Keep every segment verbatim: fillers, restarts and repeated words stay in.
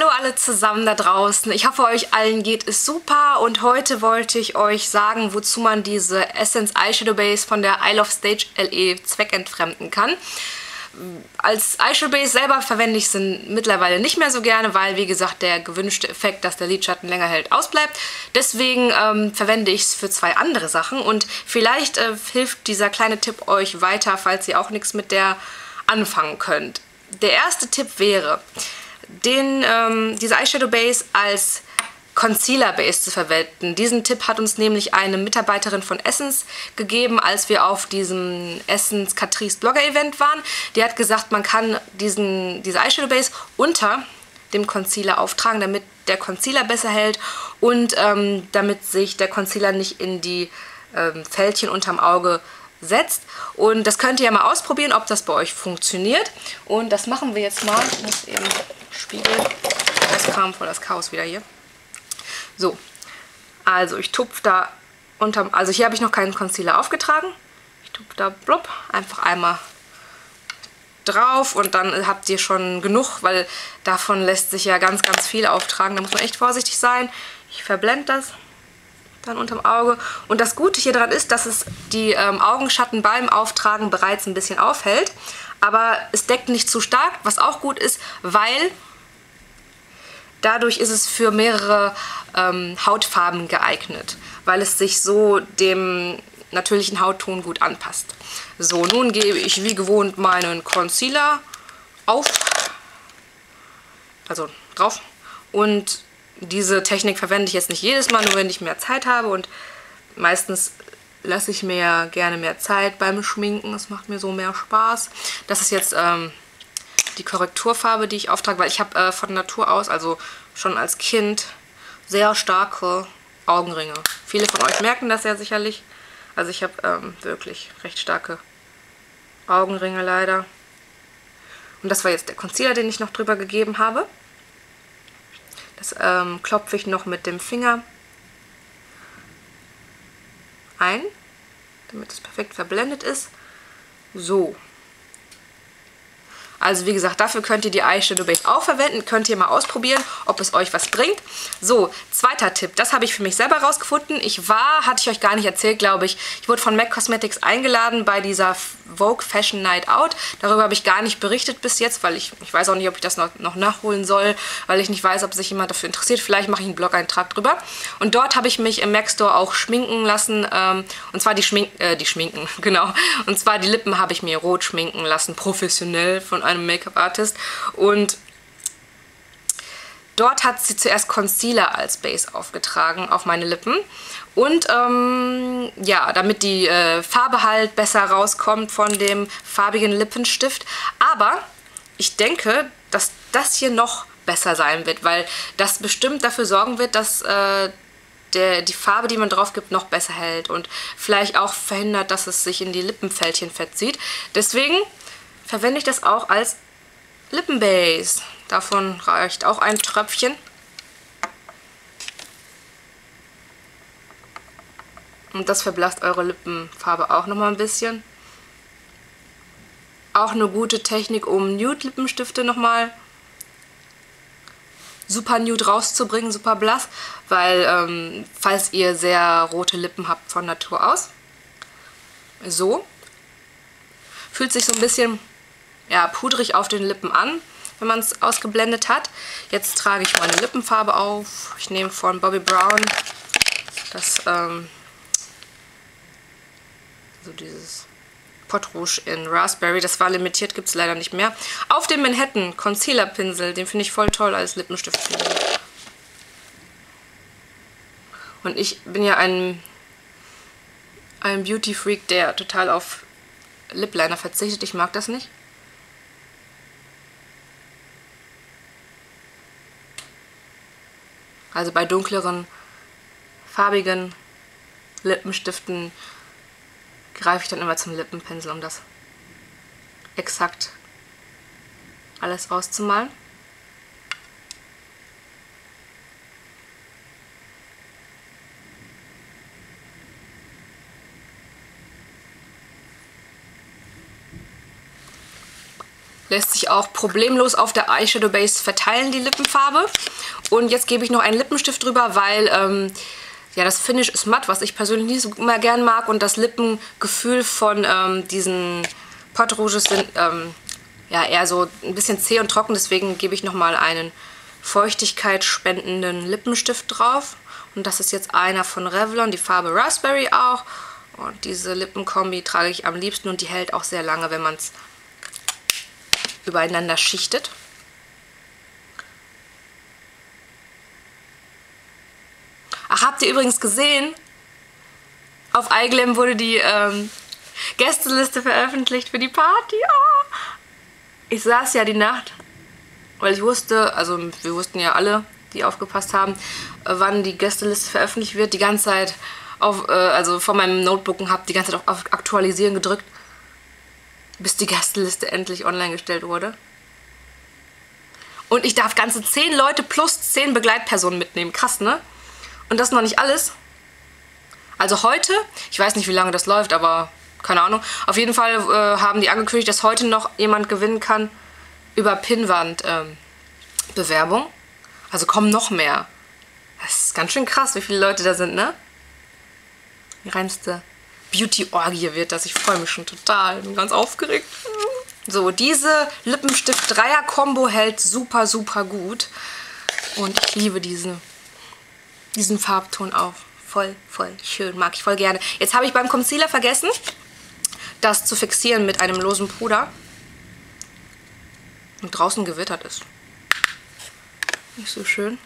Hallo alle zusammen da draußen. Ich hoffe, euch allen geht es super und heute wollte ich euch sagen, wozu man diese Essence Eyeshadow Base von der I Love Stage L E zweckentfremden kann. Als Eyeshadow Base selber verwende ich sie mittlerweile nicht mehr so gerne, weil, wie gesagt, der gewünschte Effekt, dass der Lidschatten länger hält, ausbleibt. Deswegen ähm, verwende ich es für zwei andere Sachen und vielleicht äh, hilft dieser kleine Tipp euch weiter, falls ihr auch nichts mit der anfangen könnt. Der erste Tipp wäre, den, ähm, diese Eyeshadow Base als Concealer Base zu verwenden. Diesen Tipp hat uns nämlich eine Mitarbeiterin von Essence gegeben, als wir auf diesem Essence Catrice Blogger Event waren. Die hat gesagt, man kann diesen, diese Eyeshadow Base unter dem Concealer auftragen, damit der Concealer besser hält und ähm, damit sich der Concealer nicht in die ähm, Fältchen unterm Auge setzt. Und das könnt ihr ja mal ausprobieren, ob das bei euch funktioniert. Und das machen wir jetzt mal. Ich muss eben spiegeln. Das kam voll das Chaos wieder hier. So, also ich tupfe da unterm, also hier habe ich noch keinen Concealer aufgetragen. Ich tupfe da blub, einfach einmal drauf und dann habt ihr schon genug, weil davon lässt sich ja ganz, ganz viel auftragen. Da muss man echt vorsichtig sein. Ich verblende das dann unterm Auge. Und das Gute hier dran ist, dass es die ähm, Augenschatten beim Auftragen bereits ein bisschen aufhält. Aber es deckt nicht zu stark, was auch gut ist, weil dadurch ist es für mehrere ähm, Hautfarben geeignet, weil es sich so dem natürlichen Hautton gut anpasst. So, nun gebe ich wie gewohnt meinen Concealer auf, also drauf. Und diese Technik verwende ich jetzt nicht jedes Mal, nur wenn ich mehr Zeit habe. Und meistens lasse ich mir gerne mehr Zeit beim Schminken. Das macht mir so mehr Spaß. Das ist jetzt ähm, die Korrekturfarbe, die ich auftrage, weil ich habe äh, von Natur aus, also schon als Kind, sehr starke Augenringe. Viele von euch merken das ja sicherlich. Also ich habe ähm, wirklich recht starke Augenringe leider. Und das war jetzt der Concealer, den ich noch drüber gegeben habe. Das ähm, klopfe ich noch mit dem Finger ein, damit es perfekt verblendet ist. So. Also wie gesagt, dafür könnt ihr die Eyeshadow Base auch verwenden. Könnt ihr mal ausprobieren, ob es euch was bringt. So, zweiter Tipp. Das habe ich für mich selber rausgefunden. Ich war, hatte ich euch gar nicht erzählt, glaube ich. Ich wurde von M A C Cosmetics eingeladen bei dieser Vogue Fashion Night Out. Darüber habe ich gar nicht berichtet bis jetzt, weil ich, ich weiß auch nicht, ob ich das noch, noch nachholen soll, weil ich nicht weiß, ob sich jemand dafür interessiert. Vielleicht mache ich einen Blog-Eintrag drüber. Und dort habe ich mich im M A C Store auch schminken lassen. Ähm, und zwar die Schminken, äh, die Schminken, genau. Und zwar die Lippen habe ich mir rot schminken lassen, professionell von einem Make-up-Artist. Und dort hat sie zuerst Concealer als Base aufgetragen auf meine Lippen. Und ähm, ja, damit die äh, Farbe halt besser rauskommt von dem farbigen Lippenstift. Aber ich denke, dass das hier noch besser sein wird, weil das bestimmt dafür sorgen wird, dass äh, der, die Farbe, die man drauf gibt, noch besser hält und vielleicht auch verhindert, dass es sich in die Lippenfältchen verzieht. Deswegen verwende ich das auch als Lippenbase. Davon reicht auch ein Tröpfchen. Und das verblasst eure Lippenfarbe auch nochmal ein bisschen. Auch eine gute Technik, um Nude-Lippenstifte nochmal super nude rauszubringen, super blass. Weil, ähm, falls ihr sehr rote Lippen habt von Natur aus. So. Fühlt sich so ein bisschen ja, pudrig auf den Lippen an, wenn man es ausgeblendet hat. Jetzt trage ich meine Lippenfarbe auf. Ich nehme von Bobbi Brown das, ähm, so dieses Pot Rouge in Raspberry. Das war limitiert, gibt es leider nicht mehr. Auf dem Manhattan Concealer Pinsel, den finde ich voll toll als Lippenstiftpinsel. Und ich bin ja ein, ein Beauty Freak, der total auf Lip Liner verzichtet. Ich mag das nicht. Also bei dunkleren, farbigen Lippenstiften greife ich dann immer zum Lippenpinsel, um das exakt alles auszumalen. Lässt sich auch problemlos auf der Eyeshadow Base verteilen, die Lippenfarbe. Und jetzt gebe ich noch einen Lippenstift drüber, weil ähm, ja, das Finish ist matt, was ich persönlich nicht so immer gern mag. Und das Lippengefühl von ähm, diesen Pot Rouges sind ähm, ja eher so ein bisschen zäh und trocken. Deswegen gebe ich nochmal einen feuchtigkeitsspendenden Lippenstift drauf. Und das ist jetzt einer von Revlon, die Farbe Raspberry auch. Und diese Lippenkombi trage ich am liebsten und die hält auch sehr lange, wenn man es übereinander schichtet. Ach, habt ihr übrigens gesehen? Auf iGlam wurde die ähm, Gästeliste veröffentlicht für die Party. Oh. Ich saß ja die Nacht, weil ich wusste, also wir wussten ja alle, die aufgepasst haben, äh, wann die Gästeliste veröffentlicht wird. Die ganze Zeit auf, äh, also vor meinem Notebook und habe die ganze Zeit auf, auf Aktualisieren gedrückt, bis die Gästeliste endlich online gestellt wurde. Und ich darf ganze zehn Leute plus zehn Begleitpersonen mitnehmen. Krass, ne? Und das noch nicht alles. Also heute, ich weiß nicht, wie lange das läuft, aber keine Ahnung. Auf jeden Fall äh, haben die angekündigt, dass heute noch jemand gewinnen kann über Pinnwand-Bewerbung. Ähm, also kommen noch mehr. Das ist ganz schön krass, wie viele Leute da sind, ne? Die reinste Beauty-Orgie wird das. Ich freue mich schon total. Bin ganz aufgeregt. So, diese Lippenstift-Dreier-Kombo hält super, super gut. Und ich liebe diese, diesen Farbton auch. Voll, voll schön. Mag ich voll gerne. Jetzt habe ich beim Concealer vergessen, das zu fixieren mit einem losen Puder. Und draußen gewittert ist. Nicht so schön.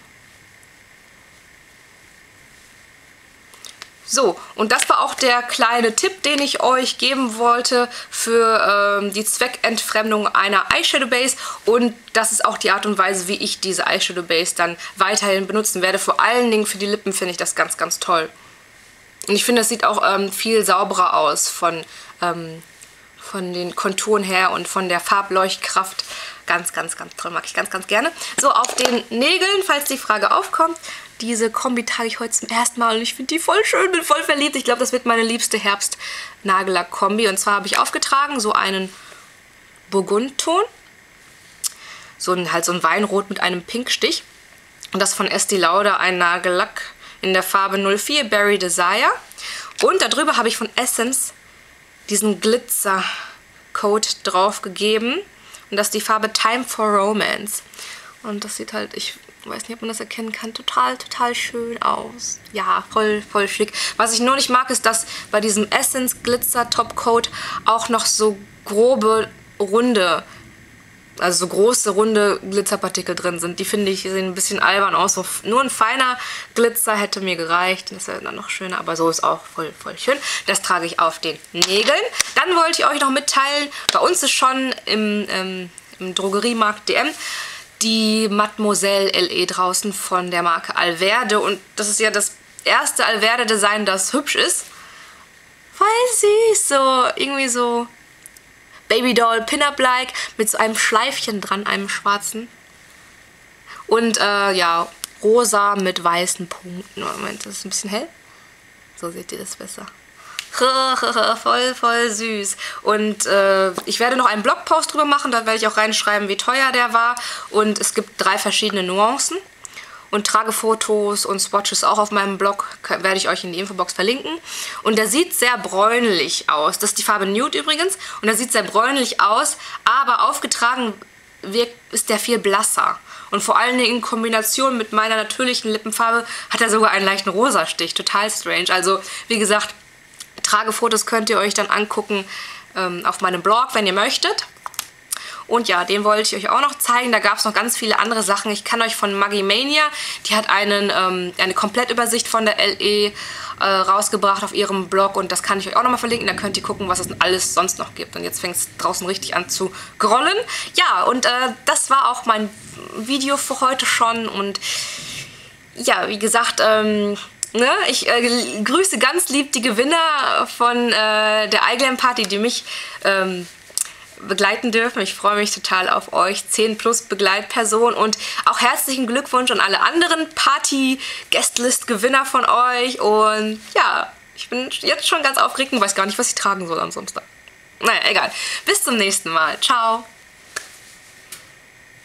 So, und das war auch der kleine Tipp, den ich euch geben wollte für ähm, die Zweckentfremdung einer Eyeshadow Base. Und das ist auch die Art und Weise, wie ich diese Eyeshadow Base dann weiterhin benutzen werde. Vor allen Dingen für die Lippen finde ich das ganz, ganz toll. Und ich finde, es sieht auch ähm, viel sauberer aus von, ähm, von den Konturen her und von der Farbleuchtkraft. Ganz, ganz, ganz toll. Mag ich ganz, ganz gerne. So, auf den Nägeln, falls die Frage aufkommt. Diese Kombi trage ich heute zum ersten Mal und ich finde die voll schön, bin voll verliebt. Ich glaube, das wird meine liebste Herbst-Nagellack-Kombi. Und zwar habe ich aufgetragen so einen Burgundton. So ein, halt so ein Weinrot mit einem Pinkstich. Und das von Estee Lauder, ein Nagellack in der Farbe null vier Berry Desire. Und darüber habe ich von Essence diesen Glitzer-Coat drauf gegeben. Und das ist die Farbe Time for Romance. Und das sieht halt, ich weiß nicht, ob man das erkennen kann, total, total schön aus. Ja, voll, voll schick. Was ich nur nicht mag, ist, dass bei diesem Essence Glitzer Topcoat auch noch so grobe, runde, also so große, runde Glitzerpartikel drin sind. Die finde ich, sehen ein bisschen albern aus. So, nur ein feiner Glitzer hätte mir gereicht. Das wäre dann noch schöner, aber so ist auch voll, voll schön. Das trage ich auf den Nägeln. Dann wollte ich euch noch mitteilen, bei uns ist schon im, ähm, im Drogeriemarkt D M die Mademoiselle L E draußen von der Marke Alverde. Und das ist ja das erste Alverde-Design, das hübsch ist. Voll süß, so irgendwie so Babydoll, Pin-Up-like mit so einem Schleifchen dran, einem schwarzen. Und äh, ja, rosa mit weißen Punkten. Moment, das ist ein bisschen hell. So seht ihr das besser. Voll, voll süß. Und äh, ich werde noch einen Blogpost drüber machen, da werde ich auch reinschreiben, wie teuer der war. Und es gibt drei verschiedene Nuancen. Und Tragefotos und Swatches auch auf meinem Blog, werde ich euch in die Infobox verlinken. Und der sieht sehr bräunlich aus. Das ist die Farbe Nude übrigens. Und der sieht sehr bräunlich aus, aber aufgetragen wirkt, ist der viel blasser. Und vor allen Dingen in Kombination mit meiner natürlichen Lippenfarbe hat er sogar einen leichten Rosastich. Total strange. Also wie gesagt, Tragefotos könnt ihr euch dann angucken ähm, auf meinem Blog, wenn ihr möchtet. Und ja, den wollte ich euch auch noch zeigen. Da gab es noch ganz viele andere Sachen. Ich kann euch von Maggie Mania, die hat einen, ähm, eine Komplettübersicht von der L E äh, rausgebracht auf ihrem Blog. Und das kann ich euch auch nochmal verlinken. Da könnt ihr gucken, was es alles sonst noch gibt. Und jetzt fängt es draußen richtig an zu grollen. Ja, und äh, das war auch mein Video für heute schon. Und ja, wie gesagt, ähm... Ne? Ich äh, grüße ganz lieb die Gewinner von äh, der iGlam Party, die mich ähm, begleiten dürfen. Ich freue mich total auf euch. zehn plus Begleitpersonen und auch herzlichen Glückwunsch an alle anderen Party-Guestlist-Gewinner von euch. Und ja, ich bin jetzt schon ganz aufgeregt und weiß gar nicht, was ich tragen soll am Samstag. Naja, egal. Bis zum nächsten Mal. Ciao.